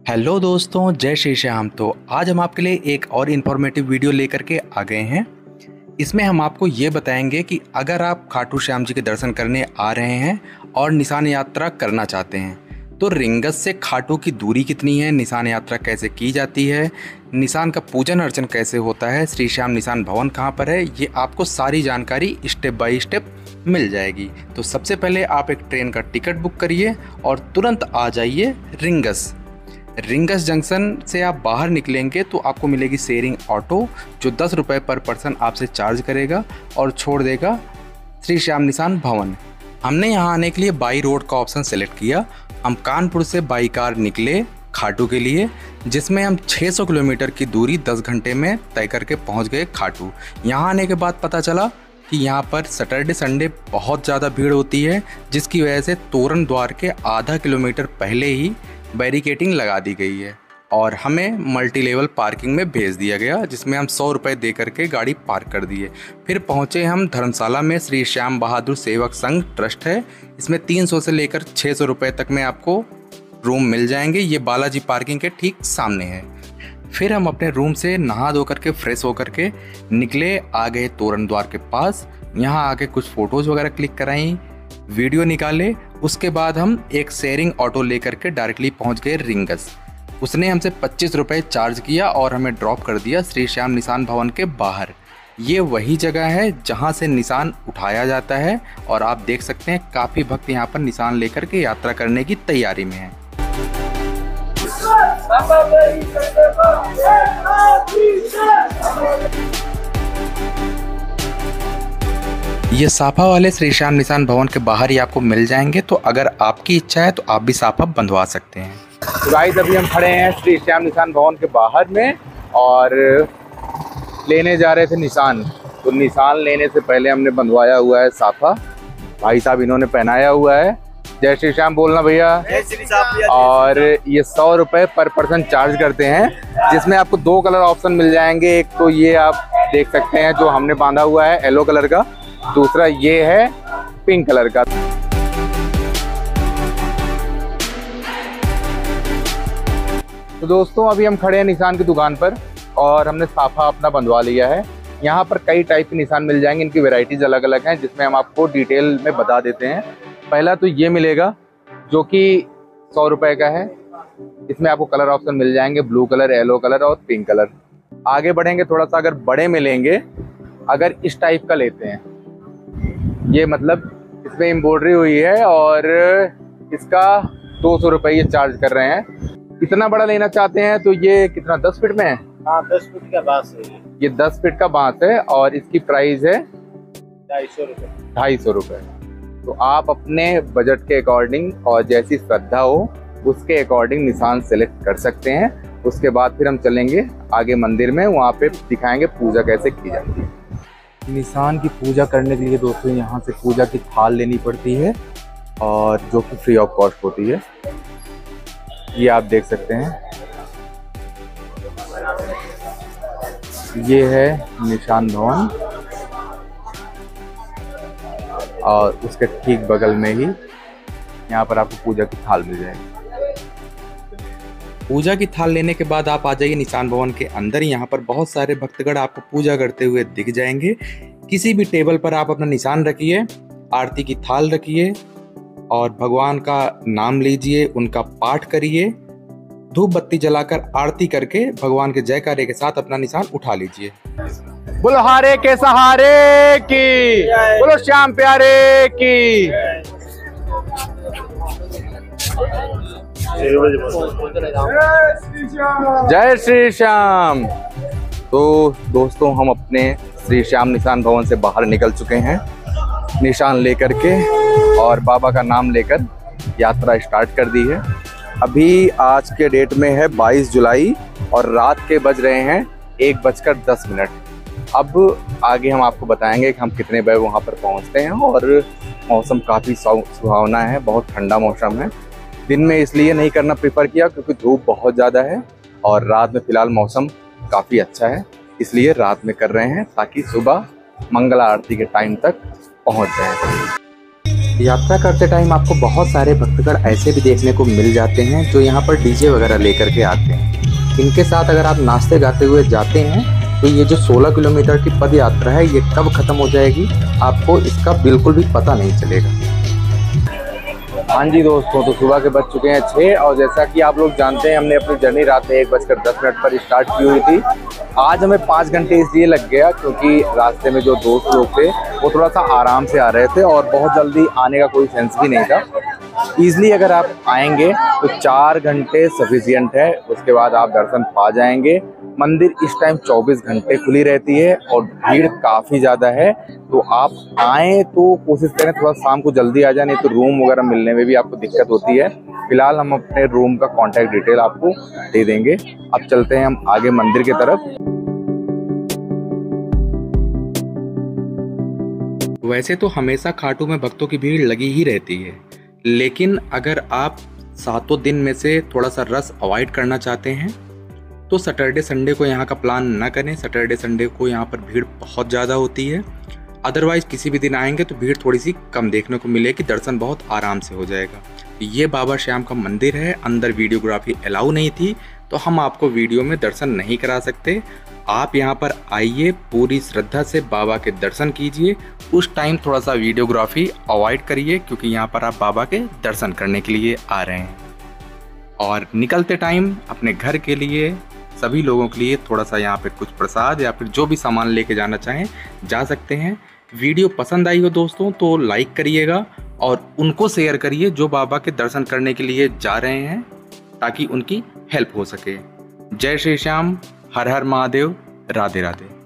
Hello दोस्तों, जय श्री श्याम। तो आज हम आपके लिए एक और इन्फॉर्मेटिव वीडियो लेकर के आ गए हैं। इसमें हम आपको ये बताएंगे कि अगर आप खाटू श्याम जी के दर्शन करने आ रहे हैं और निशान यात्रा करना चाहते हैं तो रिंगस से खाटू की दूरी कितनी है, निशान यात्रा कैसे की जाती है, निशान का पूजन अर्चन कैसे होता है, श्री श्याम निशान भवन कहाँ पर है, ये आपको सारी जानकारी स्टेप बाय स्टेप मिल जाएगी। तो सबसे पहले आप एक ट्रेन का टिकट बुक करिए और तुरंत आ जाइए रिंगस जंक्शन से आप बाहर निकलेंगे तो आपको मिलेगी शेयरिंग ऑटो जो 10 रुपये पर पर्सन आपसे चार्ज करेगा और छोड़ देगा श्री श्याम निशान भवन। हमने यहाँ आने के लिए बाई रोड का ऑप्शन सेलेक्ट किया। हम कानपुर से बाई कार निकले खाटू के लिए, जिसमें हम 600 किलोमीटर की दूरी 10 घंटे में तय करके पहुँच गए खाटू। यहाँ आने के बाद पता चला कि यहाँ पर सैटरडे संडे बहुत ज़्यादा भीड़ होती है, जिसकी वजह से तोरण द्वार के आधा किलोमीटर पहले ही बैरिकेटिंग लगा दी गई है और हमें मल्टी लेवल पार्किंग में भेज दिया गया, जिसमें हम 100 रुपये दे करके गाड़ी पार्क कर दिए। फिर पहुँचे हम धर्मशाला में। श्री श्याम बहादुर सेवक संघ ट्रस्ट है, इसमें 300 से लेकर 600 रुपये तक में आपको रूम मिल जाएंगे। ये बालाजी पार्किंग के ठीक सामने है। फिर हम अपने रूम से नहा धो करके फ्रेश होकर के निकले, आ गए तोरण द्वार के पास। यहाँ आके कुछ फ़ोटोज़ वगैरह क्लिक कराई, वीडियो निकाले। उसके बाद हम एक शेयरिंग ऑटो लेकर के डायरेक्टली पहुंच गए रिंगस। उसने हमसे 25 रुपये चार्ज किया और हमें ड्रॉप कर दिया श्री श्याम निशान भवन के बाहर। ये वही जगह है जहां से निशान उठाया जाता है और आप देख सकते हैं काफ़ी भक्त यहां पर निशान लेकर के यात्रा करने की तैयारी में हैं। ये साफा वाले श्री श्याम निशान भवन के बाहर ही आपको मिल जाएंगे, तो अगर आपकी इच्छा है तो आप भी साफा बंधवा सकते हैं। तो गाइस अभी हम खड़े हैं श्री श्याम निशान भवन के बाहर में और लेने जा रहे थे निशान। तो निशान लेने से पहले हमने बंधवाया हुआ है साफा, भाई साहब इन्होंने पहनाया हुआ है। जय श्री श्याम बोलना भैया। और ये 100 रुपये पर पर्सन चार्ज करते हैं, जिसमें आपको 2 कलर ऑप्शन मिल जाएंगे। एक तो ये आप देख सकते हैं जो हमने बांधा हुआ है येलो कलर का, दूसरा ये है पिंक कलर का। तो दोस्तों अभी हम खड़े हैं निशान की दुकान पर और हमने साफा अपना बंधवा लिया है। यहाँ पर कई टाइप के निशान मिल जाएंगे, इनकी वैरायटीज अलग अलग हैं, जिसमें हम आपको डिटेल में बता देते हैं। पहला तो ये मिलेगा जो कि 100 रुपये का है। इसमें आपको कलर ऑप्शन मिल जाएंगे, ब्लू कलर, येलो कलर और पिंक कलर। आगे बढ़ेंगे थोड़ा सा, अगर बड़े में लेंगे, अगर इस टाइप का लेते हैं, ये मतलब इसमें एम्ब्रॉयडरी हुई है और इसका 200 रुपये ये चार्ज कर रहे हैं। इतना बड़ा लेना चाहते हैं तो ये कितना 10 फीट में है? हाँ 10 फीट का बांस है ये 10 फीट का बांस है और इसकी प्राइस है 250 रुपये। 250 रुपये। तो आप अपने बजट के अकॉर्डिंग और जैसी श्रद्धा हो उसके अकॉर्डिंग निशान सेलेक्ट कर सकते हैं। उसके बाद फिर हम चलेंगे आगे मंदिर में, वहाँ पे दिखाएंगे पूजा कैसे की जाती है। निशान की पूजा करने के लिए दोस्तों यहाँ से पूजा की थाल लेनी पड़ती है और जो कि फ्री ऑफ कॉस्ट होती है। ये आप देख सकते हैं, ये है निशान भवन और उसके ठीक बगल में ही यहाँ पर आपको पूजा की थाल मिल जाएगी। पूजा की थाल लेने के बाद आप आ जाइए निशान भवन के अंदर। यहाँ पर बहुत सारे भक्तगण आपको पूजा करते हुए दिख जाएंगे। किसी भी टेबल पर आप अपना निशान रखिए, आरती की थाल रखिए और भगवान का नाम लीजिए, उनका पाठ करिए, धूप बत्ती जलाकर आरती करके भगवान के जयकारे के साथ अपना निशान उठा लीजिए। बोलो हारे के सहारे की, बोलो श्याम प्यारे की। जय श्री श्याम। तो दोस्तों हम अपने श्री श्याम निशान भवन से बाहर निकल चुके हैं, निशान लेकर के और बाबा का नाम लेकर यात्रा स्टार्ट कर दी है। अभी आज के डेट में है 22 जुलाई और रात के बज रहे हैं 1:10। अब आगे हम आपको बताएंगे कि हम कितने बजे वहाँ पर पहुँचते हैं। और मौसम काफ़ी सुहावना है, बहुत ठंडा मौसम है। दिन में इसलिए नहीं करना प्रेफर किया क्योंकि धूप बहुत ज़्यादा है और रात में फ़िलहाल मौसम काफ़ी अच्छा है, इसलिए रात में कर रहे हैं ताकि सुबह मंगला आरती के टाइम तक पहुँच जाएँ। यात्रा करते टाइम आपको बहुत सारे भक्तगण ऐसे भी देखने को मिल जाते हैं जो यहाँ पर डीजे वगैरह लेकर के आते हैं। इनके साथ अगर आप नाचते गाते हुए जाते हैं तो ये जो 16 किलोमीटर की पद यात्रा है ये कब ख़त्म हो जाएगी आपको इसका बिल्कुल भी पता नहीं चलेगा। हाँ जी दोस्तों, तो सुबह के बज चुके हैं 6 और जैसा कि आप लोग जानते हैं हमने अपनी जर्नी रात में 1:10 पर स्टार्ट की हुई थी। आज हमें 5 घंटे इसलिए लग गया क्योंकि रास्ते में जो दोस्त लोग थे वो थोड़ा सा आराम से आ रहे थे और बहुत जल्दी आने का कोई सेंस भी नहीं था। ईज़िली अगर आप आएंगे तो 4 घंटे सफिशिएंट है, उसके बाद आप दर्शन पा जाएंगे। मंदिर इस टाइम 24 घंटे खुली रहती है और भीड़ काफ़ी ज़्यादा है, तो आप आएँ तो कोशिश करें थोड़ा शाम को जल्दी आ जाए, नहीं तो रूम वगैरह मिलने में भी आपको दिक्कत होती है। फिलहाल हम अपने रूम का कॉन्टैक्ट डिटेल आपको दे देंगे। अब चलते हैं हम आगे मंदिर की तरफ। वैसे तो हमेशा खाटू में भक्तों की भीड़ लगी ही रहती है, लेकिन अगर आप 7 दिन में से थोड़ा सा रश अवॉइड करना चाहते हैं तो सैटरडे संडे को यहाँ का प्लान ना करें। सैटरडे संडे को यहाँ पर भीड़ बहुत ज़्यादा होती है। अदरवाइज़ किसी भी दिन आएंगे तो भीड़ थोड़ी सी कम देखने को मिलेगी, दर्शन बहुत आराम से हो जाएगा। ये बाबा श्याम का मंदिर है, अंदर वीडियोग्राफी अलाउ नहीं थी तो हम आपको वीडियो में दर्शन नहीं करा सकते। आप यहाँ पर आइए, पूरी श्रद्धा से बाबा के दर्शन कीजिए। उस टाइम थोड़ा सा वीडियोग्राफी अवॉइड करिए क्योंकि यहाँ पर आप बाबा के दर्शन करने के लिए आ रहे हैं। और निकलते टाइम अपने घर के लिए, सभी लोगों के लिए थोड़ा सा यहाँ पे कुछ प्रसाद या फिर जो भी सामान लेके जाना चाहें जा सकते हैं। वीडियो पसंद आई हो दोस्तों तो लाइक करिएगा और उनको शेयर करिए जो बाबा के दर्शन करने के लिए जा रहे हैं, ताकि उनकी हेल्प हो सके। जय श्री श्याम, हर हर महादेव, राधे राधे।